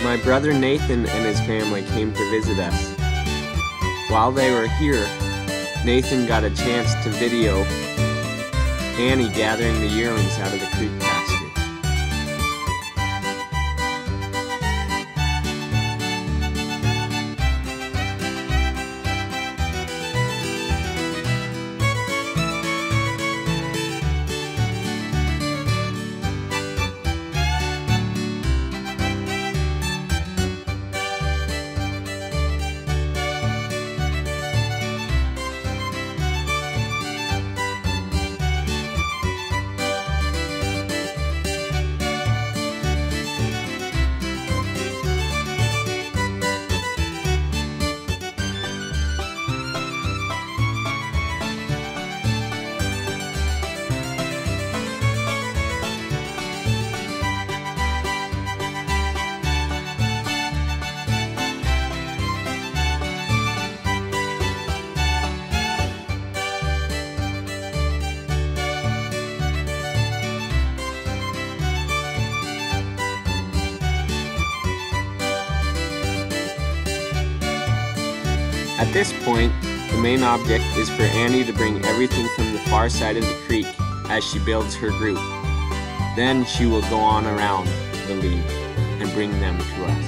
My brother Nathan and his family came to visit us. While they were here, Nathan got a chance to video Annie gathering the yearlings out of the creek pasture. At this point, the main object is for Annie to bring everything from the far side of the creek as she builds her group. Then she will go on around the lead and bring them to us.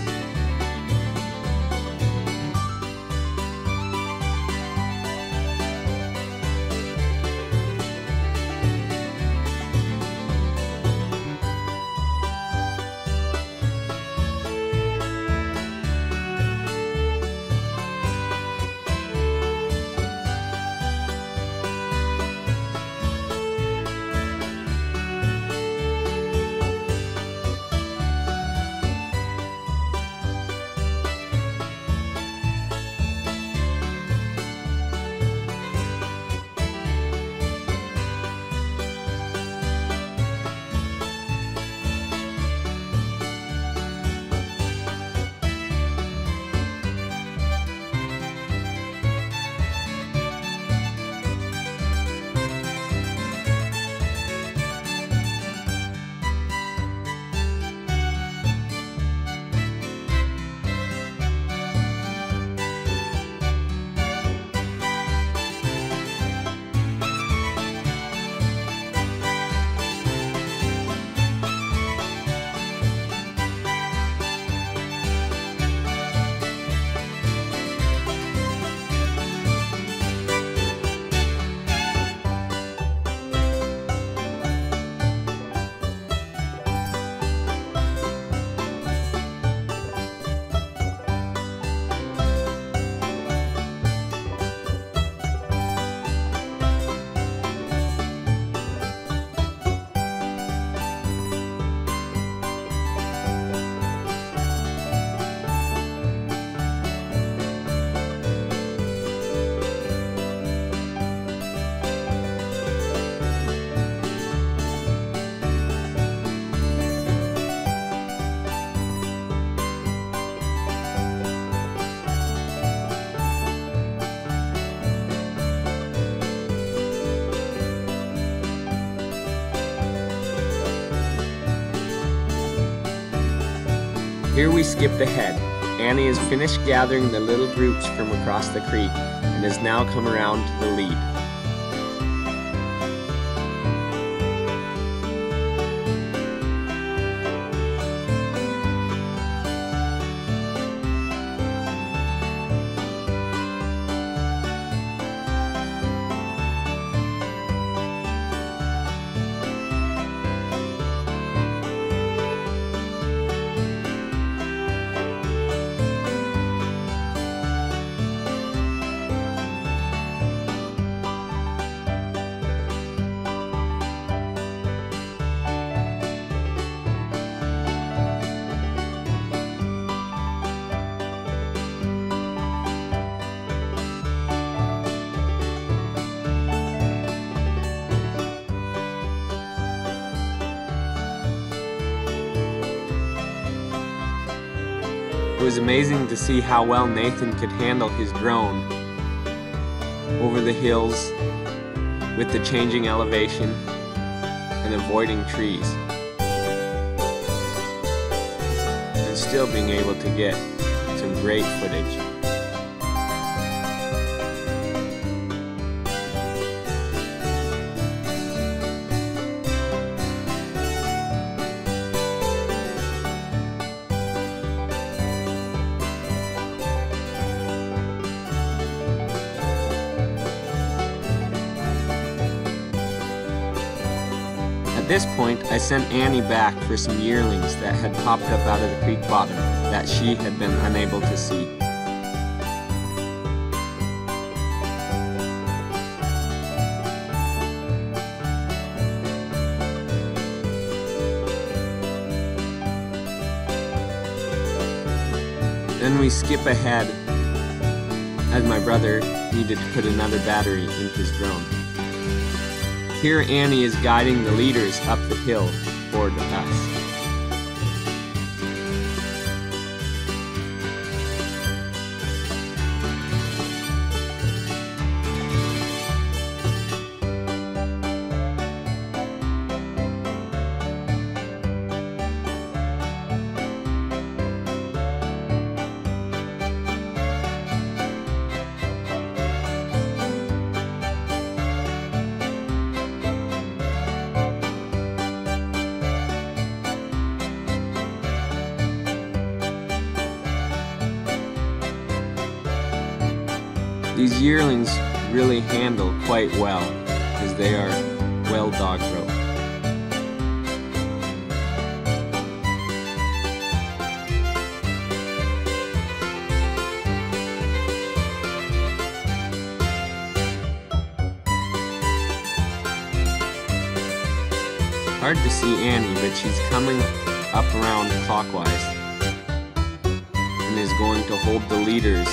Here we skipped ahead. Annie has finished gathering the little groups from across the creek and has now come around to the lead. It was amazing to see how well Nathan could handle his drone over the hills with the changing elevation and avoiding trees. and still being able to get some great footage. At this point, I sent Annie back for some yearlings that had popped up out of the creek bottom that she had been unable to see. Then we skip ahead as my brother needed to put another battery in his drone. Here Annie is guiding the leaders up the hill toward us. These yearlings really handle quite well, as they are well dog roped. Hard to see Annie, but she's coming up around clockwise and is going to hold the leaders.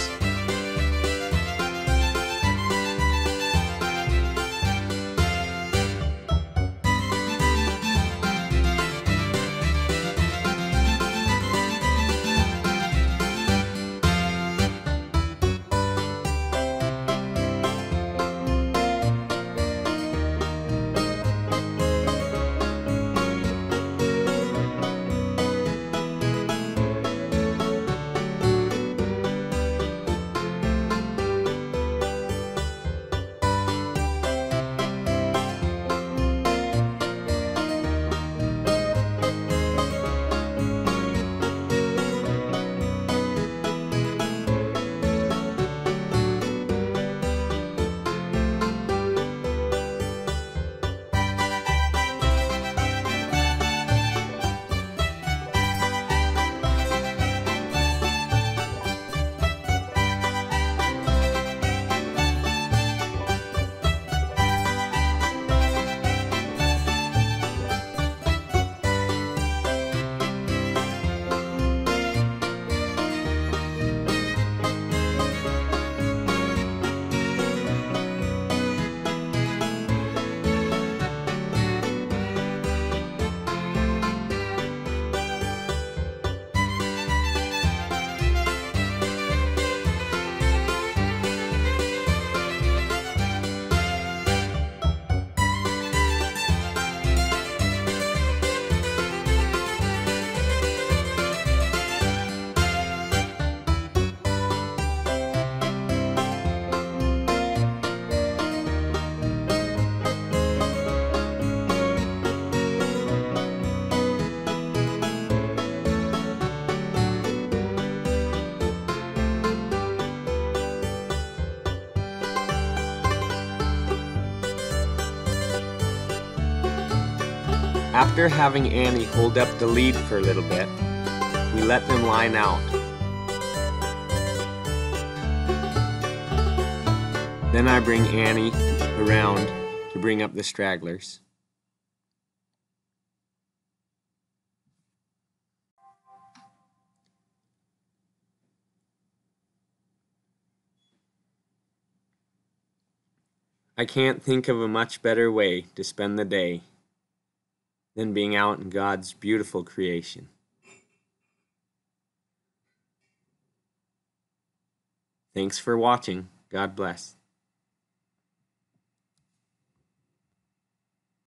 After having Annie hold up the lead for a little bit, we let them line out. Then I bring Annie around to bring up the stragglers. I can't think of a much better way to spend the day than being out in God's beautiful creation. Thanks for watching. God bless.